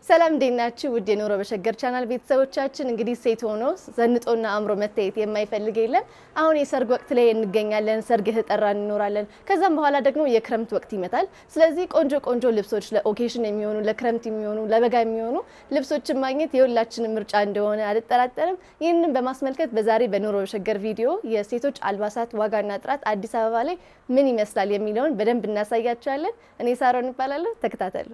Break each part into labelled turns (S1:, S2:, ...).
S1: ሰላም ደናችሁ ውድ የኖሮ በሸገር ቻናል ቤተሰቦቻችን እንግዲህ ሴት ሆኖ ዘንጦና አምሮ መታየት የማይፈልግ የለም አሁን የሰርግ ወቅት ላይ እንገኛለን ሰርግ ተጠራን እንኖራለን ከዛም በኋላ ደግሞ የክረምት ወቅት ይመጣል ስለዚህ ቆንጆ ልብሶች ለኦኬሽን የሚሆኑ ለክረምት የሚሆኑ ለበጋ የሚሆኑ ልብሶችን ማግኘት የሁላችንም ምርጫ እንደሆነ አልጠራጠርም ይሄንን በማስመልከት በዛሬ በኖሮ በሸገር ቪዲዮ የሴቶች አልባሳት ዋጋና ጥራት አዲስ አበባ ላይ ምን ይመስላል የሚለውን በደንብ እናሳያችኋለን እኔ ሳሮን እባላለሁ ተከታተሉ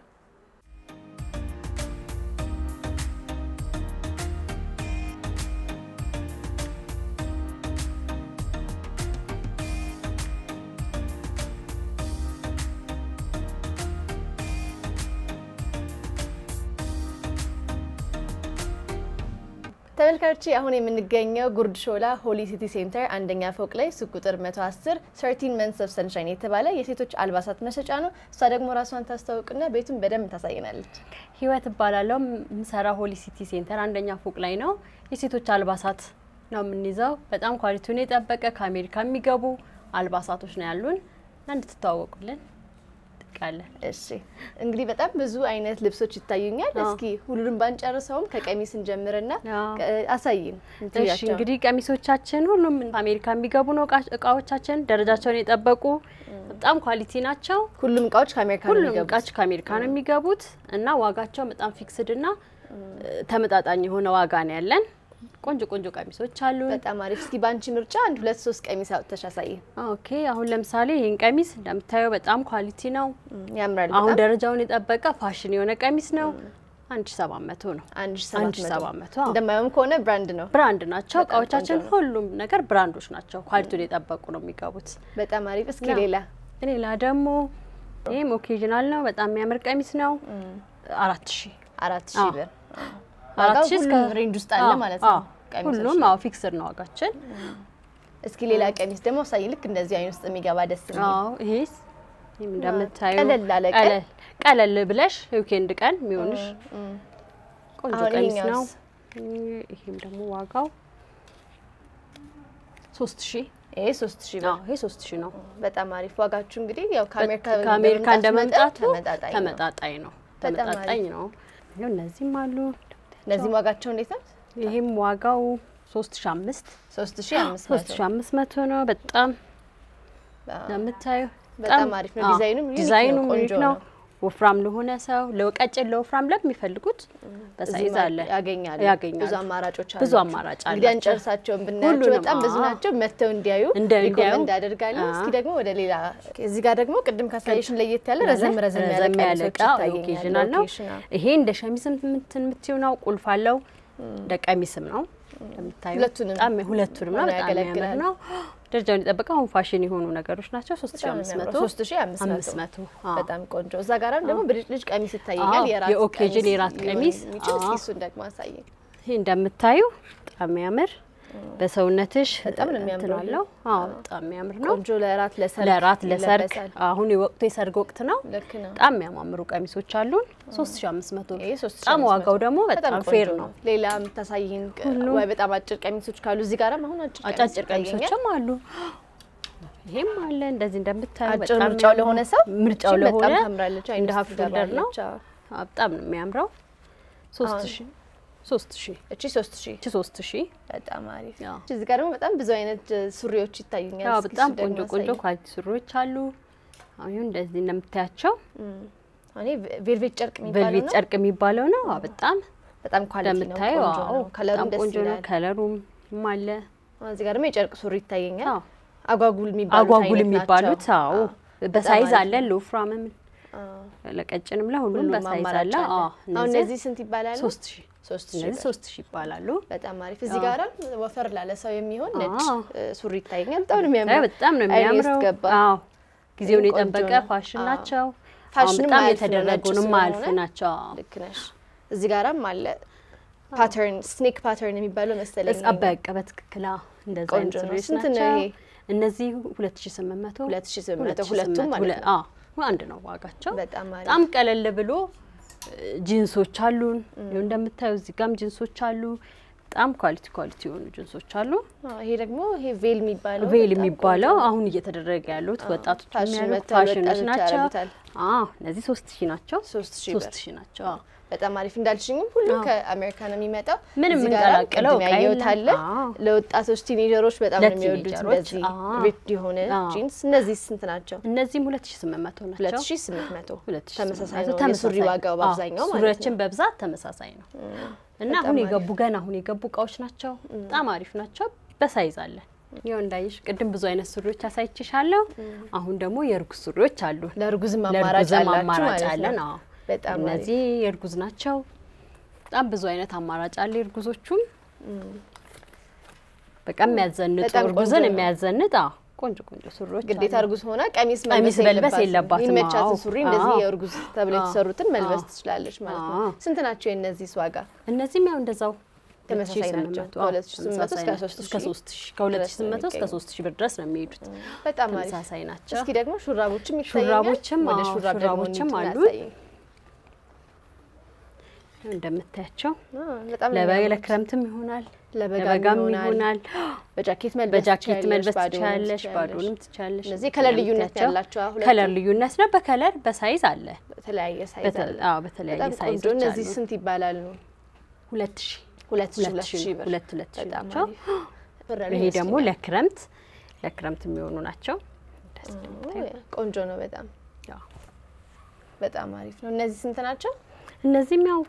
S1: ተመልካቾች አሁን የምንገኘው ጉርድ ሾላ ሆሊ ሲቲ ሴንተር አንደኛ ፎቅ ላይ ሱቅ ቁጥር 110 13 months of sunshine የተባለ የሴቶች አልባሳት መሸጫ ነው እሷ ደግሞ ራሷን ታስተዋውቅና ቤቱን በደንብ ታሳየናለች
S2: ህይወት ይባላልው ምሰራ ሆሊ ሲቲ ሴንተር አንደኛ ፎቅ ላይ ነው የሴቶች አልባሳት ነው የምንይዘው በጣም ኳሊቲውን የጠበቀ ከአሜሪካ የሚገቡ አልባሳቶች ነው ያሉን እንድትተዋወቁልን ቃለ
S1: እሺ እንግዲህ በጣም ብዙ አይነት ልብሶች ይታዩኛል እስኪ ሁሉንም ባንጨርሰውም ከቀሚስ እንጀምርና አሳይን
S2: እሺ እንግዲህ ቀሚሶቻችን ሁሉም አሜሪካ የሚገቡ ነው እቃዎቻችን ደረጃቸውን የጠበቁ በጣም ኳሊቲ ናቸው
S1: ሁሉም እቃዎች
S2: ከአሜሪካ ነው የሚገቡት እና ዋጋቸው በጣም ፊክስድ እና ተመጣጣኝ የሆነ ዋጋ ነው ያለን ቆንጆ ቀሚሶች አሉ
S1: በጣም አሪፍ እስኪ ባንቺ ምርጫ 1 2 3 ቀሚስ አውጥተሽ አሳይ
S2: ኦኬ አሁን ለምሳሌ ይሄን ቀሚስ እንደምታዩ በጣም ኳሊቲ ነው
S1: ያምራል
S2: አሁን ደረጃውን የጠበቀ ፋሽን የሆነ ቀሚስ ነው 1700 ነው 1700
S1: እንደማይሆን ከሆነ ብራንድ
S2: ናቸው እቃዎቻችን ሁሉም ነገር ብራንዶች ናቸው ኳሊቲውን የጠበቁ ነው የሚገቡት
S1: በጣም አሪፍ እስኪ ሌላ ደግሞ
S2: ይሄም ኦኬዥናል ነው በጣም የሚያምር ቀሚስ ነው
S1: 4000 ብር 4000 እስከ ሬንጅ ውስጥ አለ ማለት ነው
S2: ሁሉም አው ፊክስድ ነው ዋጋችን
S1: እስኪ ሌላ ቀሚስ ደግሞ ሳይ ልክ እንደዚህ አይነት ውስጥ የሚገባ ደስ የሚል
S2: ይሄስ እንደምታዩ ቀለል ብለሽ ዊኬንድ ቀን የሚሆንሽ ቆንጆ ቀሚስ ነው ይሄም ደግሞ ዋጋው 3000
S1: ይሄ 3000
S2: ነው ይሄ 3000 ነው
S1: በጣም አሪፍ ዋጋችሁ እንግዲህ ያው
S2: ከአሜሪካ እንደመጣጡ ተመጣጣኝ ነው እነዚህም አሉ
S1: እነዚህም ዋጋቸው እንዴት ነው
S2: ይሄም ዋጋው 3500 ነው በጣም እንደምታዩ
S1: በጣም አሪፍ ነው
S2: ዲዛይኑ ምንድን ነው ወፍራም ለሆነ ሰው ለወቀጭን ለወፍራም ለሚፈልጉት በሳይዝ አለ ያገኛሉ ብዙ አማራጭ አለ
S1: እንግዲህ አንጨርሳቸውን ብናያቸው በጣም ብዙ ናቸው መተው እንዲያዩ ሪኮመንድ አደርጋለሁ እስኪ ደግሞ ወደ ሌላ እዚህ ጋር ደግሞ ቅድም ካሳየሽን ለየት ያለ ረዘም ያለ
S2: ኦኬዥናል ነው ይሄ እንደ ሸሚዝም የምትዩ ነው ቁልፍ አለው እንደ ቀሚስም ነው እንደምታዩ ሁለቱንም ነው በጣም የሚያምር ነው ደረጃውን የጠበቀ አሁን ፋሽን የሆኑ ነገሮች ናቸው 3500
S1: በጣም ቆንጆ እዛ ጋርም ደግሞ ብልጭ ቀሚስ ይታየኛል
S2: የኦኬዥን የራት ቀሚስ
S1: እሱን ደግሞ አሳየኝ
S2: ይሄ እንደምታዩ በጣም የሚያምር በሰውነትሽ
S1: በጣም ነው የሚያምረው
S2: በጣም የሚያምር ነው
S1: ቆንጆ ለራት
S2: ለሰርግ አሁን የወቅቱ የሰርግ ወቅት ነው በጣም የሚያማምሩ ቀሚሶች አሉን 3500 በጣም ዋጋው ደግሞ በጣም ፌር ነው
S1: ሌላ የምታሳይን ወይ በጣም አጭር ቀሚሶች ካሉ እዚህ ጋርም አሁን
S2: አጫጭር ቀሚሶችም አሉ ይሄም አለ እንደዚህ እንደምታዩ
S1: በጣም ምርጫው ለሆነ ሰው
S2: ምርጫው ለሆነ
S1: በጣም ታምራለች
S2: እንደ ሀፍ ሾልደር ነው በጣም ነው የሚያምረው 3000
S1: እቺ 3000 በጣም አሪፍ እዚህ ጋር ደግሞ በጣም ብዙ አይነት ሱሪዎች ይታዩኛል
S2: በጣም ቆንጆ ኳሊቲ ሱሪዎች አሉ አሁን እንደዚህ እንደምታያቸው
S1: እኔ ቬልቬት ጨርቅ
S2: የሚባለው ነው በጣም
S1: ኳሊቲ ነው ከለሩም ደስ ይላል
S2: ከለሩም አለ
S1: እዚህ ጋር ደግሞ የጨርቅ ሱሪ ይታየኛል አጓጉል
S2: የሚባሉት በሳይዝ አለ ለወፍራምም ለቀጭንም ለሁሉም በሳይዝ አለ
S1: አሁን እነዚህ ስንት ይባላል
S2: 3000 ይባላሉ
S1: በጣም አሪፍ እዚህ ጋር ወፈር ላለ ሰው የሚሆን ነጭ ሱሪ ይታየኛል
S2: በጣም ነው የሚያምረው ጊዜውን የጠበቀ ፋሽን ናቸው በጣም የተደረጉንም አልፍ ናቸው
S1: ልክ ነሽ እዚህ ጋርም አለ ፓተርን ስኔክ ፓተርን የሚባለው መሰለኝ
S2: አበቀ በትክክል እንደዛ አይነት ሱሪዎች ናቸው እነዚህ 2800
S1: ሁለቱም ማለት ነው
S2: አንድ ነው ዋጋቸው በጣም ቀለል ብሎ ጂንሶች አሉን እንደምታዩ እዚህ ጋም ጂንሶች አሉ በጣም ኳሊቲ የሆኑ ጂንሶች አሉ።
S1: ይሄ ደግሞ ይሄ ቬል
S2: የሚባለው አሁን እየተደረገ ያሉት ወጣቶች የሚያሉት ፋሽኖች ናቸው። እነዚህ 3000 ናቸው። 3000 ናቸው።
S1: በጣም አሪፍ እንዳልሽኝም ሁሉ ከአሜሪካ ነው የሚመጣው።
S2: ምንም እንቀላቀለው
S1: ያዩታል። ለወጣቶች ቲኔጀሮች በጣም ነው የሚወዱት እንደዚህ ሪፕድ የሆነ ጂንስ። እነዚህ ስንት ናቸው?
S2: እነዚህም 2800 ናቸው።
S1: 2800 ተመሳሳይ ነው። የሱሪ ዋጋው በአብዛኛው ማለት ነው።
S2: ሱሪዎችን በብዛት ተመሳሳይ ነው እና አሁን የገቡ እቃዎች ናቸው። በጣም አሪፍ ናቸው። በሳይዝ አለ። ይሄው እንዳይሽ ቅድም ብዙ አይነት ሱሪዎች አሳይቼሻለሁ። አሁን ደግሞ የርጉዝ ሱሪዎች አሉ።
S1: ለርጉዝም አማራጭ አለ።
S2: በጣም እነዚህ የርጉዝ ናቸው። በጣም ብዙ አይነት አማራጭ አለ። የርጉዞቹም በቃም የሚያዘንጡ እርጉዝን የሚያዘንጥ ቆንጆ ሱሪዎች
S1: ግዴታ እርጉዝ ሆና ቀሚስ መልበስ የለባትም። የሚመቻትን ሱሪ እንደዚህ የርጉዝ ተብለው የተሰሩትን መልበስ ትችላለች ማለት ነው። ስንት ናቸው የነዚህ ዋጋ?
S2: እነዚህም ያው እንደዛው
S1: ተመሳሳይ ናቸው። ከ2800 እስከ 3000 ብር ድረስ ነው የሚሄዱት። በጣም
S2: ተመሳሳይ ናቸው።
S1: እስኪ ደግሞ ሹራቦችም ይታያሉ። ወደ ሹራቦችም አሉ። እንደምታያቸው ለክረምትም ይሆናል፣ ለበጋም ይሆናል። በጃኬት መልበስ ትችላለሽ፣ ባዶንም ትችላለሽ። እነዚህ ከለር ልዩነት ያላቸው
S2: ከለር ልዩነት ነው። በከለር በሳይዝ አለ።
S1: በተለያየ ሳይዝ አለ።
S2: በተለያየ ሳይዝ አለ።
S1: እነዚህ ስንት ይባላሉ?
S2: 2000 ብር። ናቸው። ይሄ ደግሞ ለክረምት የሚሆኑ ናቸው።
S1: ቆንጆ ነው በጣም በጣም አሪፍ ነው። እነዚህ ስንት ናቸው?
S2: እነዚህም ያው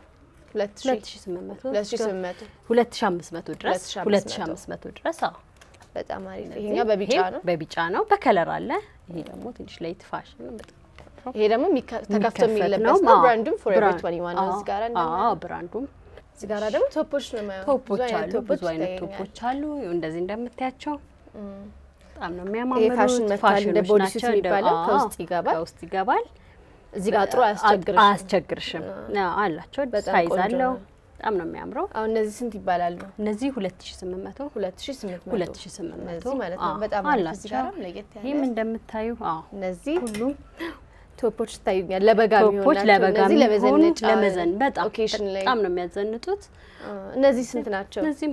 S1: 2500
S2: ድረስ
S1: በጣም አሪፍ። ይሄኛው
S2: በቢጫ ነው። በከለር አለ። ይሄ ደግሞ ትንሽ ላይት ፋሽን ነው በጣም።
S1: ይሄ ደግሞ ተከፍቶ የሚለበስ ነው። ብራንዱም Forever 21 ነው። እዚህ ጋር
S2: ብራንዱም
S1: እዚህ ጋር ደግሞ ቶፖች ነው ማለት
S2: ቶፖች አሉ። ብዙ አይነት ቶፖች አሉ። እንደዚህ እንደምታያቸው በጣም ነው የሚያማምሩት። ፋሽኖች ናቸው።
S1: ከውስጥ
S2: ይገባል።
S1: እዚህ ጋር ጥሩ
S2: አያስቸግርሽም። አላቸው ሳይዝ አለው። በጣም ነው የሚያምረው።
S1: አሁን እነዚህ ስንት ይባላሉ?
S2: እነዚህ 2800
S1: ማለት ነው። በጣም
S2: አላቸው። ይሄም እንደምታዩ
S1: እነዚህ ሁሉ ቶፖች ታዩኛል። ለበጋ የሚሆናቸው
S2: እነዚህ ለመዘን በጣም ነው የሚያዘንጡት።
S1: እነዚህ ስንት ናቸው?
S2: እነዚህም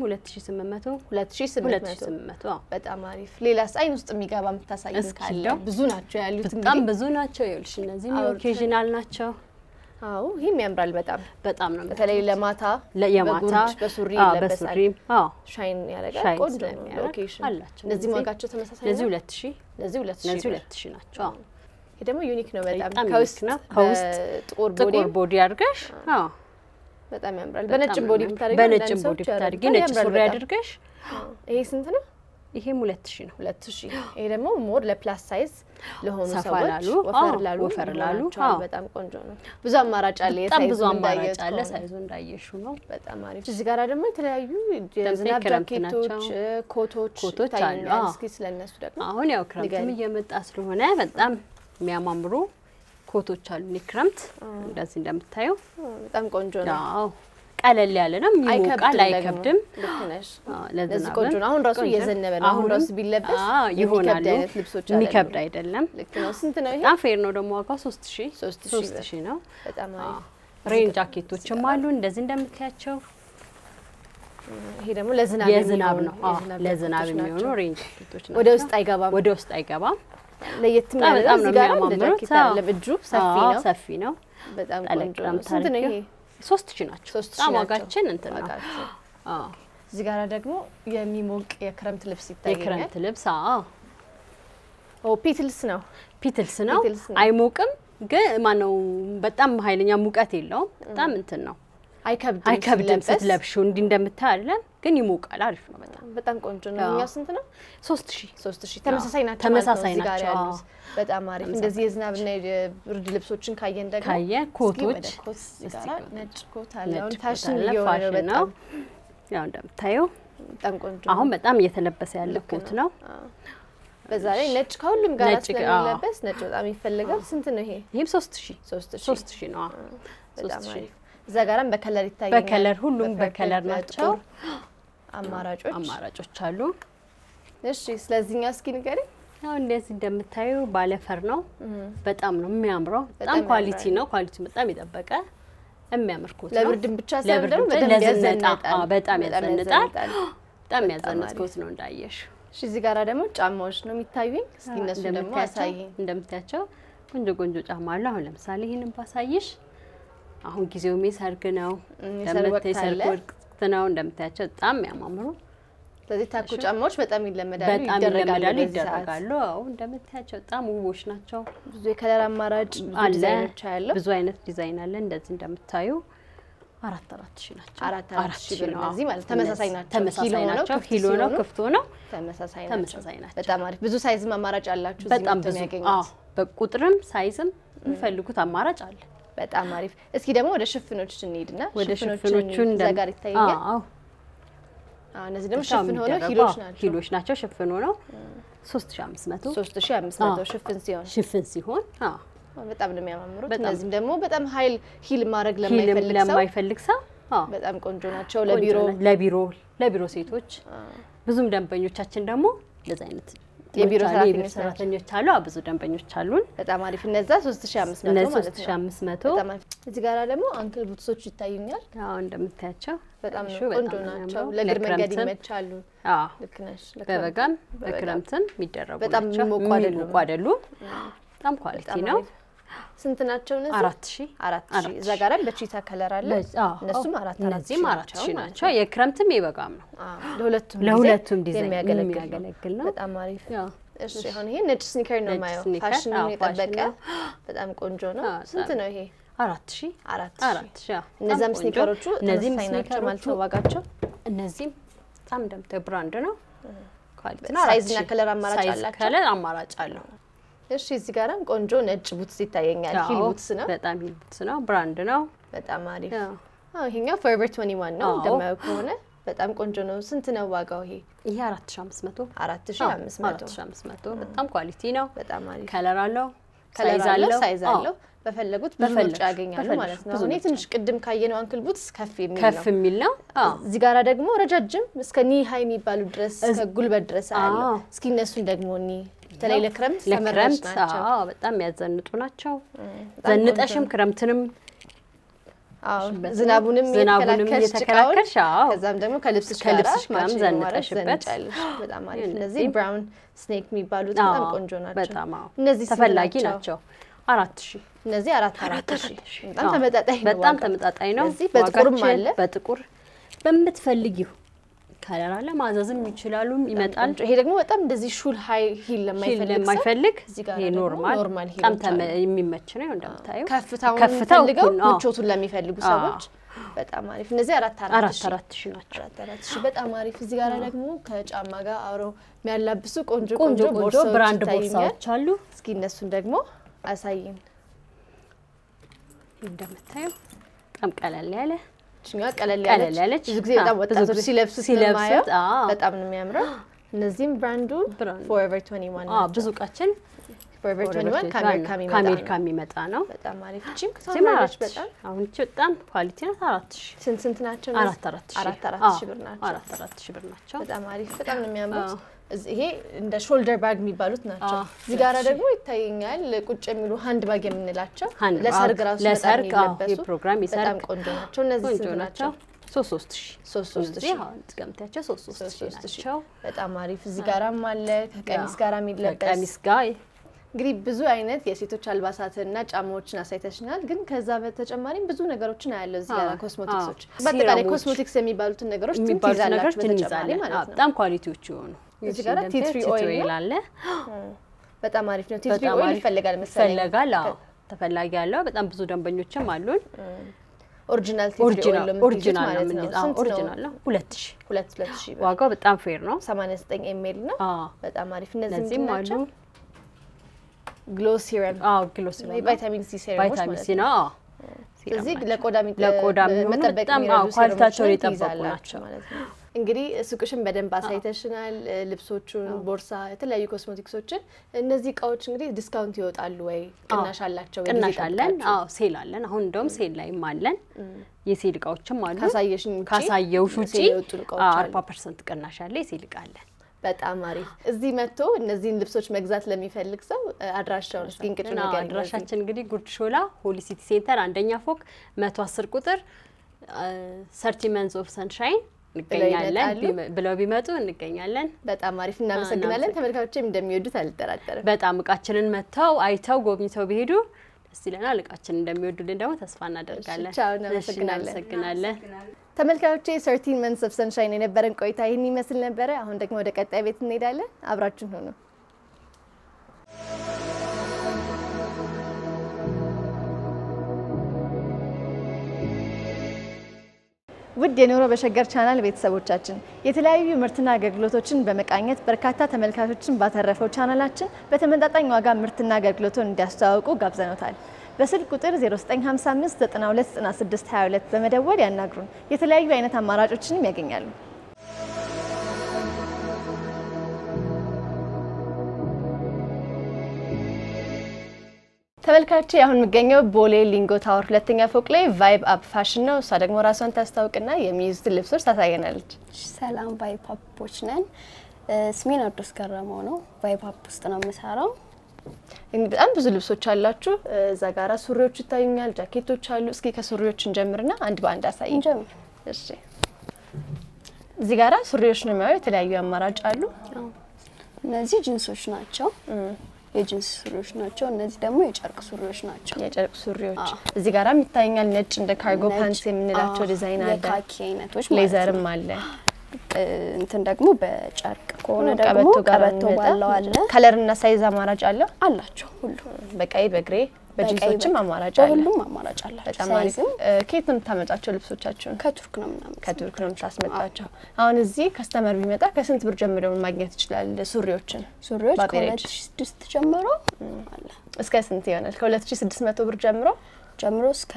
S2: 2800
S1: በጣም አሪፍ። ሌላስ አይን ውስጥ የሚገባ የምታሳይኝ ካለ? ብዙ ናቸው ያሉት እንግዲህ
S2: በጣም ብዙ ናቸው። ይኸውልሽ እነዚህም ኦኬዥናል ናቸው።
S1: ይሄም ያምራል በጣም ነው። በተለይ ለማታ በሱሪ ይለበሳል። ሻይን ያደርጋል። ቆንጆ ነው። ኦኬሽን
S2: አላቸው።
S1: እነዚህ ዋጋቸው ተመሳሳይ ነው።
S2: እነዚህ 2000 ናቸው።
S1: ይሄ ደግሞ ዩኒክ ነው በጣም።
S2: ከውስጥ ጥቁር ቦዲ አድርገሽ
S1: በጣም ያምራል። በነጭም ቦዲ ብታደርጊ
S2: ነጭ ሱሪ አድርገሽ
S1: ይሄ ስንት ነው?
S2: ይሄም 2000 ነው።
S1: 2000 ይሄ ደግሞ ሞር ለፕላስ ሳይዝ ለሆኑ ሰዎች ወፈር ላሉ በጣም ቆንጆ ነው። ብዙ አማራጭ አለ።
S2: ሳይዙ እንዳየሽው ነው።
S1: በጣም አሪፍ። እዚህ ጋር ደግሞ የተለያዩ የዝናብ ጃኬቶች፣ ኮቶች አሉ። እስኪ ስለነሱ ደግሞ
S2: አሁን ያው ክረምትም እየመጣ ስለሆነ በጣም የሚያማምሩ ኮቶች አሉ። ክረምት እንደዚህ እንደምታዩ
S1: በጣም ቆንጆ ነው።
S2: ቀለል ያለ ነው። ይሞቃል፣ አይከብድም።
S1: ለዚህ ቆንጆ ነው። አሁን ራሱ እየዘነበ ነው። አሁን ራሱ ቢለበስ
S2: ይሆናል።
S1: ልብሶች
S2: የሚከብድ አይደለም።
S1: ልክ ነው። ስንት ነው ይሄ?
S2: በጣም ፌር ነው ደግሞ ዋጋው 3000 ነው።
S1: በጣም አሪፍ።
S2: ሬን ጃኬቶችም አሉ እንደዚህ እንደምታያቸው።
S1: ይሄ ደግሞ ለዝናብ
S2: ነው። ለዝናብ የሚሆኑ ሬን ጃኬቶች ናቸው።
S1: ወደ ውስጥ አይገባም። ለየት
S2: የሚያደርገው እዚህ ጋር
S1: ጃኬት አለ። እጁ ሰፊ ነው። በጣም ቆንጆ ነው። ስንት ነው ይሄ?
S2: 3000 ናቸው። በጣም ዋጋችን እንትን ነው።
S1: እዚህ ጋር ደግሞ የሚሞቅ የክረምት ልብስ ይታያል።
S2: የክረምት ልብስ
S1: ፒትልስ ነው።
S2: አይሞቅም ግን ማነው በጣም ኃይለኛ ሙቀት የለውም። በጣም እንትን ነው። አይከብድም ስትለብሺው እንዲህ እንደምታይ አይደለም ግን ይሞቃል። አሪፍ ነው።
S1: በጣም ቆንጆ ነው። እኛ ስንት ነው?
S2: 3000
S1: ተመሳሳይ ናቸው። በጣም አሪፍ። እንደዚህ የዝናብና የብርድ ልብሶችን ካየን ደግሞ
S2: ኮቶች
S1: ነጭ ኮት አለ። አሁን ፋሽን እየሆነ በጣም
S2: ያው እንደምታየው
S1: በጣም ቆንጆ
S2: አሁን በጣም እየተለበሰ ያለ ኮት ነው።
S1: በዛ ላይ ነጭ ከሁሉም ጋር ስለሚለበስ ነጭ በጣም ይፈልጋል። ስንት ነው ይሄ?
S2: ይሄም 3000 ነው።
S1: በጣም አሪፍ። እዛ ጋርም በከለር ይታያል።
S2: በከለር ሁሉም በከለር ናቸው። አማራጮች አሉ።
S1: እሺ ስለዚህኛው እስኪ ንገሪኝ።
S2: ያው እንደዚህ እንደምታዩ ባለፈር ነው። በጣም ነው የሚያምረው። በጣም ኳሊቲ ነው። ኳሊቲ በጣም የጠበቀ የሚያምር ኮት ነው
S1: ለብርድም ብቻ ሳይሆን ደግሞ በደንብ ያዘንጣል
S2: በጣም ያዘንጣል በጣም ያዘንጣል ኮት ነው እንዳየሽ
S1: እሺ እዚህ ጋራ ደግሞ ጫማዎች ነው የሚታዩኝ እስኪ እነሱ ደግሞ አሳይኝ
S2: እንደምታያቸው ቆንጆ ጫማ አለ አሁን ለምሳሌ ይሄንን ባሳይሽ አሁን ጊዜው ሰርግ ነው ሰርግ ወቅት ነው እንደምታያቸው በጣም ያማምሩ
S1: ስለዚህ ታኮ ጫማዎች በጣም ይደረጋሉ
S2: አዎ እንደምታያቸው በጣም ውቦች ናቸው
S1: ብዙ የከለር አማራጭ ዲዛይኖች አለ
S2: ብዙ አይነት ዲዛይን አለ እንደዚህ እንደምታዩ 4,000 ናቸው
S1: 4,000 ብር እዚህ ማለት ተመሳሳይ ናቸው
S2: ኪሎ ነው ክፍቶ ነው
S1: ተመሳሳይ ናቸው በጣም አሪፍ ብዙ ሳይዝም አማራጭ አላችሁ እዚህ
S2: በጣም ብዙ በቁጥርም ሳይዝም የሚፈልጉት አማራጭ አለ
S1: በጣም አሪፍ እስኪ ደግሞ ወደ ሽፍኖች እንሂድና ወደ ሽፍኖቹ እንደጋር ይታያል እነዚህ ደግሞ ሽፍን ሆነው ሂሎች ናቸው ሽፍን ሆነው 3500 ሽፍን ሲሆን በጣም ነው የሚያማምሩት እነዚህም ደግሞ በጣም ኃይል ሂል ማድረግ
S2: ለማይፈልግ ሰው
S1: በጣም ቆንጆ ናቸው
S2: ለቢሮ ሴቶች ብዙም ደንበኞቻችን ደግሞ ለዛ አይነት
S1: የቢሮ
S2: ሰራተኞች አሉ ብዙ ደንበኞች አሉን
S1: በጣም አሪፍ እነዛ 3500 ማለት ነው
S2: 3500
S1: በጣም እዚህ ጋራ ደግሞ አንክል ቡትሶች ይታዩኛል
S2: እንደምታያቸው
S1: በጣም ቆንጆ ናቸው ለእግር መንገድ ይመቻሉ ልክ ነሽ
S2: በበጋም በክረምትም የሚደረጉ
S1: በጣም ሞቆ
S2: አይደሉ በጣም ኳሊቲ ነው
S1: ስንት ናቸው እነዚህ 4000 እዛ ጋራ በቺታ ከለር አለ እነሱም 4000
S2: ናቸው የክረምትም የበጋም ነው ለሁለቱም ዲዛይን የሚያገለግል ነው
S1: በጣም አሪፍ እሺ አሁን ይሄ ነጭ ስኒከር ነው ማየው ፋሽን ነው የጠበቀ በጣም ቆንጆ ነው ስንት ነው ይሄ
S2: 4000
S1: እነዛም ስኒከሮቹ እነዚህም ስኒከር ማለት ዋጋቸው
S2: እነዚህም በጣም እንደምታዩ ብራንድ ነው ኳሊቲ ነው
S1: ሳይዝና ከለር
S2: አማራጭ አለው
S1: እሺ እዚህ ጋራም ቆንጆ ነጭ ቡትስ ይታየኛል ሂል ቡትስ ነው
S2: በጣም ሂል ቡትስ ነው ብራንድ ነው
S1: በጣም አሪፍ ይሄኛው Forever 21 ነው እንደማየው ከሆነ በጣም ቆንጆ ነው ስንት ነው ዋጋው ይሄ
S2: 4500 በጣም ኳሊቲ ነው
S1: በጣም አሪፍ
S2: ከለር አለው
S1: ሳይዝ አለው በፈለጉት ብዙ ምርጫ ያገኛሉ ማለት ነው እኔ ትንሽ ቅድም ካየነው አንክል ቡትስ ከፍ የሚል ነው እዚህ ጋራ ደግሞ ረጃጅም እስከ ኒ ሃይ የሚባሉ ድረስ ከጉልበት ድረስ አለ እስኪ እነሱን ደግሞ ኒ ተለይ ለክረምት ተመራጭ ናቸው
S2: በጣም ያዘንጡ ናቸው ዘንጠሽም ክረምትንም
S1: ዝናቡንም የተከላከልሽ ከዛም ደግሞ ከልብስሽ ጋር ዘንጠሽበት በጣም አሪፍ እነዚህ ብራውን ስኔክ የሚባሉት በጣም ቆንጆ ናቸው
S2: እነዚህ ተፈላጊ ናቸው 4000
S1: እነዚህ 4000 በጣም ተመጣጣኝ ነው
S2: እዚህ በጥቁርም አለ በጥቁር በመትፈልጊው ከለር አለ ማዘዝም ይችላሉ ይመጣል
S1: ይሄ ደግሞ በጣም እንደዚህ ሹል ሃይ ሂል
S2: ለማይፈልግ ይሄ ኖርማል በጣም የሚመች ነው እንደምታዩ
S1: ከፍታውን ፈልገው ምቾቱን ለሚፈልጉ ሰዎች በጣም አሪፍ እነዚህ 4000
S2: ናቸው
S1: 4000 በጣም አሪፍ እዚህ ጋር ደግሞ ከጫማ ጋር አብሮ የሚያላብሱ ቆንጆ
S2: ብራንድ ቦርሳዎች አሉ
S1: እስኪ እነሱን ደግሞ አሳይን
S2: እንደምታዩ በጣም ቀለል ያለ
S1: ቀለል ያለች ብዙ ጊዜ በጣም ወጣቶች ሲለብሱት በጣም ነው የሚያምረው እነዚህም ብራንዱ Forever 21 ነው
S2: ብዙ ቃችን
S1: Forever 21
S2: ከአሜሪካ የሚመጣ ነው
S1: በጣም አሪፍ እቺም ከሳማራች በጣም
S2: አሁን እቺ በጣም ኳሊቲ ነው 4000
S1: ስንት ናቸው
S2: 4000
S1: ብር ናቸው
S2: 4000 ብር ናቸው
S1: በጣም አሪፍ በጣም ነው የሚያምሩት ይሄ እንደ ሾልደር ባግ የሚባሉት ናቸው እዚህ ጋራ ደግሞ ይታየኛል ቁጭ የሚሉ ሃንድ ባግ የምንላቸው ለሰርግ ራሱ በጣም የሚለበሱ
S2: ፕሮግራም
S1: በጣም ቆንጆ ናቸው እነዚህ ስንት ናቸው
S2: 3000 አሁን ትገምታቸው 3000 ናቸው
S1: በጣም አሪፍ እዚህ ጋራም አለ ከቀሚስ ጋራ የሚለበስ
S2: ቀሚስ ጋር
S1: እንግዲህ ብዙ አይነት የሴቶች አልባሳትና ጫማዎችን አሳይተሽናል ግን ከዛ በተጨማሪም ብዙ ነገሮችን አያለው እዚህ ጋራ ኮስሞቲክሶች በአጠቃላይ ኮስሞቲክስ የሚባሉትን ነገሮች ትይዛላችሁ በተጨማሪ ማለት ነው
S2: በጣም ኳሊቲዎች ይሆኑ
S1: እዚህ ጋራ tea tree oil
S2: አለ
S1: በጣም አሪፍ ነው tea tree oil ይፈልጋል መሰለኝ
S2: ተፈላጊ ያለው በጣም ብዙ ደንበኞችም አሉን
S1: ኦሪጂናል tea tree oil
S2: ኦሪጂናል ነው ኦሪጂናል ነው
S1: 2000
S2: ዋጋው በጣም ፌር ነው
S1: 89 ml ነው በጣም አሪፍ እነዚህም አሉ ግሎ ሲረም
S2: ግሎ ሲረም
S1: ቫይታሚን ሲ ሴረሞች ማለት ነው ስለዚህ ለቆዳ መጠበቅ
S2: ኳሊቲያቸውን የጠበቁ ናቸው
S1: ማለት ነው እንግዲህ ሱቅሽን በደንብ አሳይተሽናል ልብሶቹን ቦርሳ የተለያዩ ኮስሞቲክሶችን እነዚህ እቃዎች እንግዲህ ዲስካውንት ይወጣሉ ወይ ቅናሽ አላቸው ወይ
S2: ቅናሽ አለን ሴል አለን አሁን እንደውም ሴል ላይም አለን የሴል እቃዎችም አሉ
S1: ካሳየሽኝ
S2: ካሳየውሽ ውጪ 40% ቅናሽ አለ የሴል እቃ አለን
S1: በጣም አሪፍ እዚህ መጥቶ እነዚህን ልብሶች መግዛት ለሚፈልግ ሰው አድራሻውን እስኪ እንቅጩ ነገር
S2: አድራሻችን እንግዲህ ጉርድ ሾላ ሆሊ ሲቲ ሴንተር አንደኛ ፎቅ 110 ቁጥር 30 መንዝ ኦፍ ሰንሻይን እንገኛለን ብለው ቢመጡ እንገኛለን
S1: በጣም አሪፍ እናመሰግናለን ተመልካቾችም እንደሚወዱት አልጠራጠርም
S2: በጣም እቃችንን መተው አይተው ጎብኝተው ቢሄዱ ደስ ይለናል እቃችንን እንደሚወዱልን ደግሞ ተስፋ እናደርጋለን
S1: ቻው እናመሰግናለን ተመልካቾቼ 13 months of sunshine የነበረን ቆይታ ይሄን ይመስል ነበር አሁን ደግሞ ወደ ቀጣይ ቤት እንሄዳለን አብራችሁን ሆኑ ውድ የኑሮ በሸገር ቻናል ቤተሰቦቻችን የተለያዩ ምርትና አገልግሎቶችን በመቃኘት በርካታ ተመልካቾችን ባተረፈው ቻናላችን በተመጣጣኝ ዋጋ ምርትና አገልግሎቱን እንዲያስተዋውቁ ጋብዘኖታል በስልክ ቁጥር 0955 929622 በመደወል ያናግሩን የተለያዩ አይነት አማራጮችንም ያገኛሉ ተመልካቾች አሁን የሚገኘው ቦሌ ሊንጎ ታወር ሁለተኛ ፎቅ ላይ ቫይብ አፕ ፋሽን ነው እሷ ደግሞ ራሷን ታስተዋውቅና የሚይዙት ልብሶች ታሳየናለች
S3: ሰላም ቫይብ አፖች ነን ስሜን አዲስ ገረመው ነው ቫይብ አፕ ውስጥ ነው የምሰራው
S1: በጣም ብዙ ልብሶች አላችሁ እዛ ጋራ ሱሪዎች ይታዩኛል ጃኬቶች አሉ እስኪ ከሱሪዎች እንጀምርና አንድ በአንድ አሳይኝ
S3: እንጀምር
S1: እሺ እዚህ ጋራ ሱሪዎች ነው የሚያዩ የተለያዩ አማራጭ አሉ
S3: እነዚህ ጂንሶች ናቸው የጂንስ ሱሪዎች ናቸው እነዚህ ደግሞ የጨርቅ ሱሪዎች ናቸው
S1: የጨርቅ ሱሪዎች እዚህ ጋራ ይታዩኛል ነጭ እንደ ካርጎ ፓንትስ የምንላቸው ዲዛይን አለ
S3: የካኪ አይነቶች
S1: ሌዘርም አለ
S3: እንትን ደግሞ በጨርቅ ከሆነ ደግሞ ቀበቶ ባለው አለ
S1: ከለርና ሳይዝ አማራጭ አለ
S3: አላቸው ሁሉ
S1: በቀይ በግሬ በጂንሶችም አማራጭ አለ
S3: ሁሉም አማራጭ አላቸው
S1: ሳይዝም ከየት ነው የምታመጣቸው ልብሶቻችሁን
S3: ከቱርክ ነው የምናመጣው
S1: ከቱርክ ነው የምታስመጣቸው አሁን እዚህ ከስተመር ቢመጣ ከስንት ብር ጀምሮ ማግኘት ይችላል ሱሪዎች
S3: ከ2006 ጀምሮ አለ
S1: እስከ ስንት ይሆናል ከ2600 ብር ጀምሮ
S3: እስከ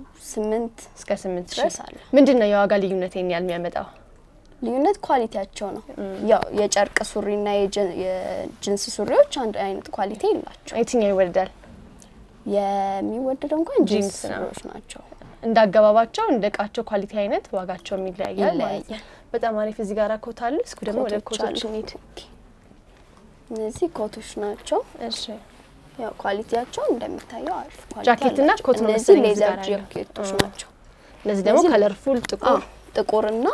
S3: 8 ድረስ አለ
S1: ምንድነው የዋጋ ልዩነት ያል የሚያመጣው
S3: ልዩነት ኳሊቲያቸው ነው ያው የጨርቅ ሱሪና የጂንስ ሱሪዎች አንድ አይነት ኳሊቲ ይላቸው
S1: የትኛው ይወደዳል
S3: የሚወደደው እንኳን ጂንስ ሱሪዎች ናቸው
S1: እንዳገባባቸው እንደቃቸው ኳሊቲ አይነት ዋጋቸው ይለያያል በጣም አሪፍ እዚህ ጋራ ኮት አለ እስኩ ደግሞ ወደ ኮቶች እንሂድ
S3: እነዚህ ኮቶች ናቸው
S1: እሺ
S3: ያው ኳሊቲያቸው እንደሚታየው አሪፍ ኳሊቲ
S1: ጃኬትና ኮት ነው
S3: እነዚህ ሌዘር ጃኬቶች ናቸው
S1: እነዚህ ደግሞ ከለርፉል
S3: ጥቁርና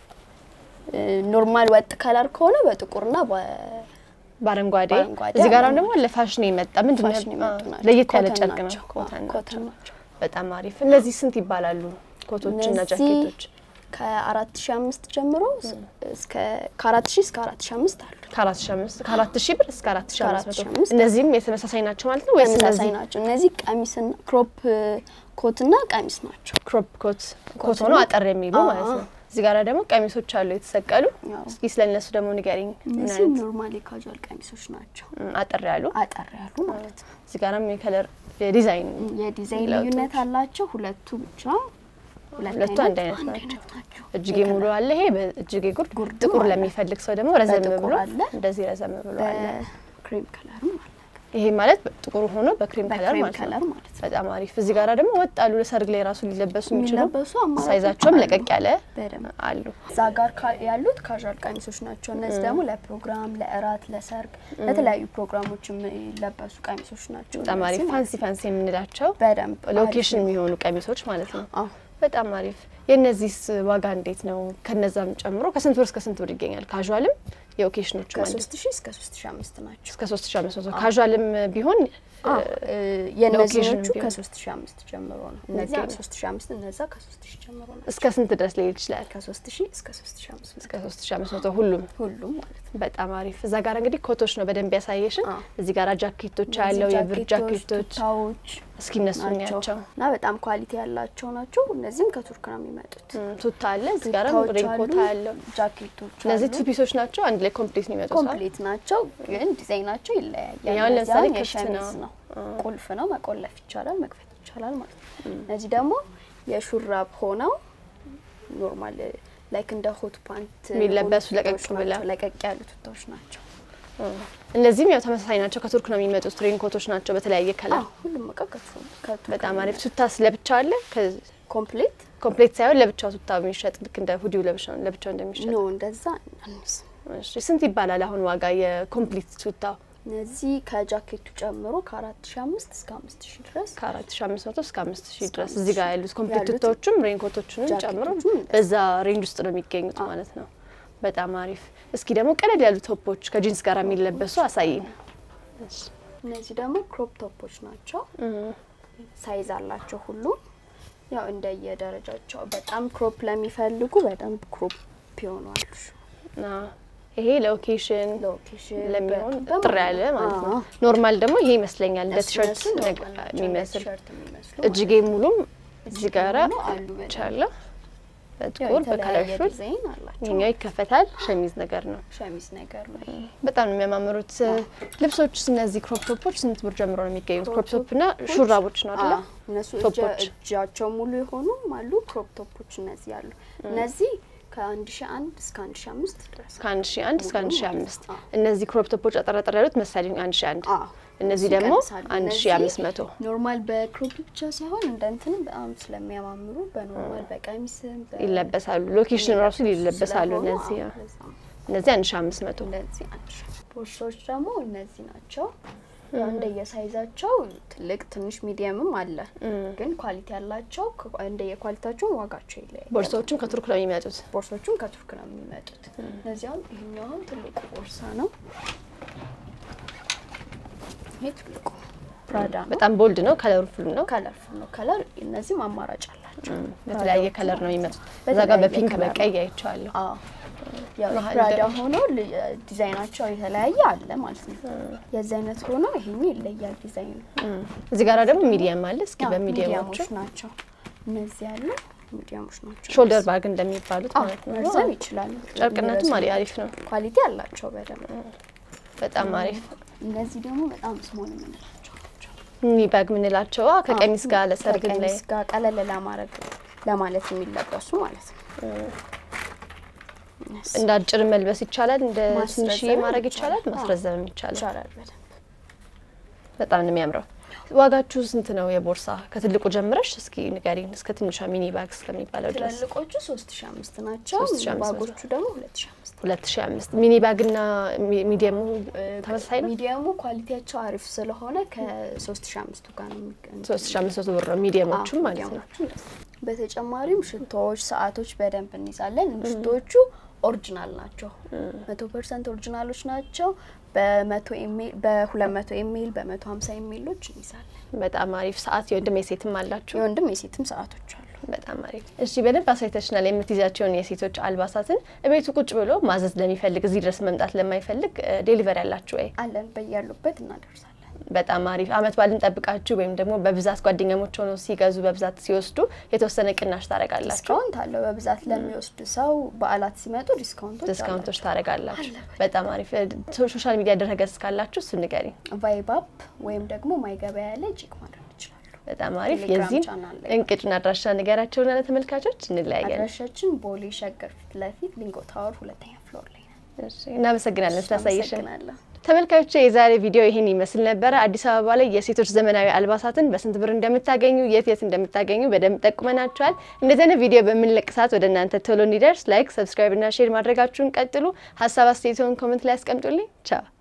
S3: ኖርማል ወጥ ከለር ከሆነ በጥቁርና
S1: ባረንጓዴ እዚህ ጋር ደግሞ ለፋሽን ይመጣ ምንድነው ለየት ያለ ጨርቅ ነው
S3: ኮተን ናቸው
S1: በጣም አሪፍ እነዚህ ስንት ይባላሉ ኮቶችና ጃኬቶች
S3: ከ4005 ጀምሮ እስከ ከ4000 እስከ 4005 አሉ
S1: ከ4000 ብር እስከ 4500 እነዚህም የተመሳሳይ ናቸው ማለት ነው ወይስ
S3: ተመሳሳይ ናቸው እነዚህ ቀሚስና ክሮፕ ኮትና ቀሚስ ናቸው
S1: ክሮፕ ኮት ሆኖ አጠር የሚሉ ማለት ነው እዚህ ጋር ደግሞ ቀሚሶች አሉ የተሰቀሉ እስኪ ስለነሱ ደግሞ ንገሪኝ
S3: እነዚህ ኖርማሊ ካጁአል ቀሚሶች ናቸው
S1: አጠር ያሉ
S3: ማለት ነው
S1: እዚህ ጋርም የከለር የዲዛይን
S3: ልዩነት አላቸው ሁለቱ ብቻ
S1: ሁለቱ አንድ አይነት ናቸው እጅጌ ሙሉ አለ ይሄ በእጅጌ ጉርድ ጥቁር ለሚፈልግ ሰው ደግሞ ረዘም ብሎ እንደዚህ ረዘም ብሎ አለ
S3: ክሬም ከለር ማለት
S1: ይሄ ማለት ጥቁር ሆኖ በክሬም ከለር ማለት በጣም አሪፍ እዚህ ጋራ ደግሞ ወጣሉ ለሰርግ ላይ ራሱ ሊለበሱ የሚችሉ ሳይዛቸውም ለቀቅ ያለ አሉ
S3: ዛጋር ያሉት ካዡአል ቀሚሶች ናቸው እነዚህ ደግሞ ለፕሮግራም ለእራት ለሰርግ ለተለያዩ ፕሮግራሞች የሚለበሱ ቀሚሶች ናቸው
S1: በጣም አሪፍ ፋንሲ የምንላቸው ሎኬሽን የሚሆኑ ቀሚሶች ማለት ነው በጣም አሪፍ የነዚህስ ዋጋ እንዴት ነው ከነዛም ጨምሮ ከስንት ብር እስከ ስንት ብር ይገኛል ካዡአልም የኦኬሽኖቹ ማለት
S3: ከ3000 እስከ 3005 ናቸው
S1: እስከ 3500 ካዡአልም ቢሆን
S3: የነዚህኞቹ ከ3005 ጀምሮ ነው እነዚህ 3005 እነዛ ከ3000 ጀምሮ ነው
S1: እስከ ስንት ድረስ ሊሄድ ይችላል
S3: ከ3000 እስከ 3500
S1: እስከ 3500 ሁሉም
S3: ማለት
S1: በጣም አሪፍ እዛ ጋር እንግዲህ ኮቶች ነው በደንብ ያሳየሽን እዚህ ጋር ጃኬቶች ያለው የብር ጃኬቶች
S3: ታዎች
S1: እስኪ እነሱን ያቸው
S3: እና በጣም ኳሊቲ ያላቸው ናቸው እነዚህም ከቱርክ ነው የሚመጡት
S1: ቱታ አለ እዚህ ጋር ሬንኮት ያለው
S3: ጃኬቶች
S1: እነዚህ ቱ ፒሶች ናቸው አንድ ላይ ኮምፕሊት ነው የሚመጡት
S3: ኮምፕሊት ናቸው ግን ዲዛይናቸው ይለያያል
S1: ያው ለምሳሌ ከሸሚዝ
S3: ነው ቁልፍ ነው መቆለፍ ይቻላል መክፈት ይቻላል ማለት ነው እነዚህ ደግሞ የሹራብ ሆነው ኖርማል ላይክ እንደ ሆት ፓንት
S1: የሚለበሱ ለቀቅ
S3: ያሉ ቱታዎች ናቸው
S1: እነዚህም ያው ተመሳሳይ ናቸው ከቱርክ ነው የሚመጡት ሬንኮቶች ናቸው በተለያየ ከለር
S3: ሁሉም መቀቀቱ
S1: በጣም አሪፍ ቱታ ስለብቻ አለ
S3: ኮምፕሊት
S1: ሳይሆን ለብቻው ቱታ የሚሸጥ ልክ እንደ ሁዲው ለብቻው እንደሚሸጥ
S3: ነው እንደዛ
S1: እሺ ስንት ይባላል አሁን ዋጋ የኮምፕሊት ቱታው?
S3: እነዚህ ከጃኬቱ ጨምሮ ከ4500 እስከ 5000 ድረስ
S1: ከ4500 እስከ 5000 ድረስ እዚህ ጋር ያሉት ኮምፕሊት ቱታዎችም ሬንኮቶችንም ጨምሮ በዛ ሬንጅ ውስጥ ነው የሚገኙት ማለት ነው። በጣም አሪፍ። እስኪ ደግሞ ቀለል ያሉ ቶፖች ከጂንስ ጋር የሚለበሱ አሳይኝ። እሺ
S3: እነዚህ ደግሞ ክሮፕ ቶፖች ናቸው። ሳይዝ አላቸው ሁሉ ያው እንደየደረጃቸው በጣም ክሮፕ ለሚፈልጉ በጣም ክሮፕ ይሆናሉ።
S1: ይሄ ሎኬሽን ለሚሆን ጥራ ያለ ማለት ነው። ኖርማል ደግሞ ይሄ ይመስለኛል እንደ ቲሸርት የሚመስል እጅጌ ሙሉም እዚህ ጋር ቻለ በጥቁር በከለርፉል ይሄኛው ይከፈታል። ሸሚዝ ነገር ነው። በጣም የሚያማምሩት ልብሶች። እነዚህ ክሮፕ ቶፖች ስንት ብር ጀምሮ ነው የሚገኙት? ክሮፕ ቶፕና ሹራቦች ነው አይደል?
S3: እነሱ እጃቸው ሙሉ የሆኑ አሉ። ክሮፕ ቶፖች እነዚህ አሉ። እነዚህ ከ1001 እስከ 1005 ድረስ
S1: ከ1001 እስከ 1005 እነዚህ ክሮፕ ቶፖች አጠራጠር ያሉት መሰለኝ 1001 እነዚህ ደግሞ 1500
S3: ኖርማል በክሮፕ ብቻ ሳይሆን እንደንተን በጣም ስለሚያማምሩ በኖርማል በቀሚስም
S1: ይለበሳሉ። ሎኬሽን ራሱ ይለበሳሉ። እነዚህ 1500
S3: እነዚህ ቦርሳዎች ደግሞ እነዚህ ናቸው። እንደየሳይዛቸው ትልቅ ትንሽ ሚዲየምም አለ። ግን ኳሊቲ ያላቸው እንደየኳሊቲያቸው ዋጋቸው ይለያያል።
S1: ቦርሳዎቹም ከቱርክ ነው የሚመጡት።
S3: ቦርሳዎቹም ከቱርክ ነው የሚመጡት። እነዚህ አሁን ይሄኛው ትልቁ ቦርሳ ነው። ይሄ ትልቁ ፕራዳ ነው።
S1: በጣም ቦልድ ነው። ከለርፉል ነው።
S3: ከለር እነዚህም አማራጭ አላቸው።
S1: በተለያየ ከለር ነው የሚመጡት። እዛ ጋር በፒንክ በቀይ አይቻለሁ።
S3: ያው ፕራዳ ሆኖ ዲዛይናቸው የተለያየ አለ ማለት ነው። የዛ አይነት ሆኖ ይሄኛው ይለያል ዲዛይኑ።
S1: እዚህ ጋር ደግሞ ሚዲየም አለ። እስኪ በሚዲየሞቹ
S3: ናቸው እነዚህ ያሉ ሚዲየሞች ናቸው።
S1: ሾልደር ባግ እንደሚባሉት ማለት ነው።
S3: መርዘም ይችላል።
S1: ጨርቅነቱም አሪፍ ነው።
S3: ኳሊቲ አላቸው በደንብ
S1: በጣም አሪፍ።
S3: እነዚህ ደግሞ በጣም ስሞል የምንላቸው ናቸው።
S1: ሚኒ ባግ የምንላቸው ከቀሚስ ጋር ለሰርግ ላይ
S3: ከቀሚስ ጋር ቀለል ለማለት የሚለበሱ ማለት ነው።
S1: እንደ አጭር መልበስ ይቻላል። እንደ ትንሽ ማድረግ ይቻላል። ማስረዘም ይቻላል። በጣም ነው የሚያምረው። ዋጋችሁ ስንት ነው የቦርሳ? ከትልቁ ጀምረሽ እስኪ ንገሪኝ እስከ ትንሿ ሚኒ ባግ እስከሚባለው ድረስ።
S3: ትልልቆቹ 3500 ናቸው። ባጎቹ ደግሞ
S1: 2005 ሚኒ ባግና ሚዲየሙ ተመሳሳይ ነው።
S3: ሚዲየሙ ኳሊቲያቸው አሪፍ ስለሆነ ከ3500 ጋር ነው የሚገናኘው።
S1: 3500 ብር ነው ሚዲየሞቹ ማለት ነው።
S3: በተጨማሪም ሽቶዎች፣ ሰዓቶች በደንብ እንይዛለን። ሽቶዎቹ ኦሪጂናል ናቸው። 100% ኦሪጂናሎች ናቸው። በ100 ኤምኤል በ200 ኤምኤል በ150 ኤምኤሎች እንይዛለን።
S1: በጣም አሪፍ። ሰዓት የወንድም የሴትም አላችሁ?
S3: የወንድም የሴትም ሰዓቶች አሉ።
S1: በጣም አሪፍ። እሺ በደንብ አሳይተሽናል የምትይዛቸውን የሴቶች አልባሳትን። እቤቱ ቁጭ ብሎ ማዘዝ ለሚፈልግ እዚህ ድረስ መምጣት ለማይፈልግ ዴሊቨሪ ያላችሁ ወይ?
S3: አለን። በያሉበት እናደርሳለን።
S1: በጣም አሪፍ። አመት ባልን ጠብቃችሁ ወይም ደግሞ በብዛት ጓደኛሞች ሆነው ሲገዙ በብዛት ሲወስዱ የተወሰነ ቅናሽ ታረጋላችሁ?
S3: ዲስካውንት አለው። በብዛት ለሚወስዱ ሰው በዓላት ሲመጡ ዲስካውንቶች
S1: ታረጋላችሁ። በጣም አሪፍ። ሶሻል ሚዲያ ድረገጽ ካላችሁ እሱ ንገሪኝ።
S3: ቫይብ አፕ ወይም ደግሞ ማይገበያ ላይ ቼክ ማድረግ ይችላሉ።
S1: በጣም አሪፍ። የዚህን እንቅጭና አድራሻ ንገራቸውና ለተመልካቾች እንለያያለን።
S3: አድራሻችን ቦሌ ሸገር ፊት ለፊት ሊንጎ ታወር 2ኛ ፍሎር ላይ ነው።
S1: እሺ እናመሰግናለን ስላሳየሽን። ተመልካቾች የዛሬ ቪዲዮ ይሄን ይመስል ነበር። አዲስ አበባ ላይ የሴቶች ዘመናዊ አልባሳትን በስንት ብር እንደምታገኙ የት እንደምታገኙ በደንብ ጠቁመናችኋል። እንደዚህ አይነት ቪዲዮ በመለቅ ሰዓት ወደ እናንተ ቶሎ እንዲደርስ ላይክ፣ ሰብስክራይብ እና ሼር ማድረጋችሁን ቀጥሉ። ሐሳብ አስተያየቶን ኮሜንት ላይ አስቀምጡልኝ። ቻው።